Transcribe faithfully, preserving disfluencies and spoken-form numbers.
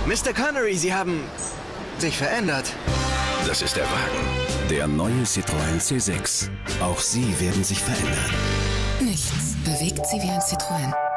Mister Connery, Sie haben sich verändert. Das ist der Wagen. Der neue Citroën C sechs. Auch Sie werden sich verändern. Nichts bewegt Sie wie ein Citroën.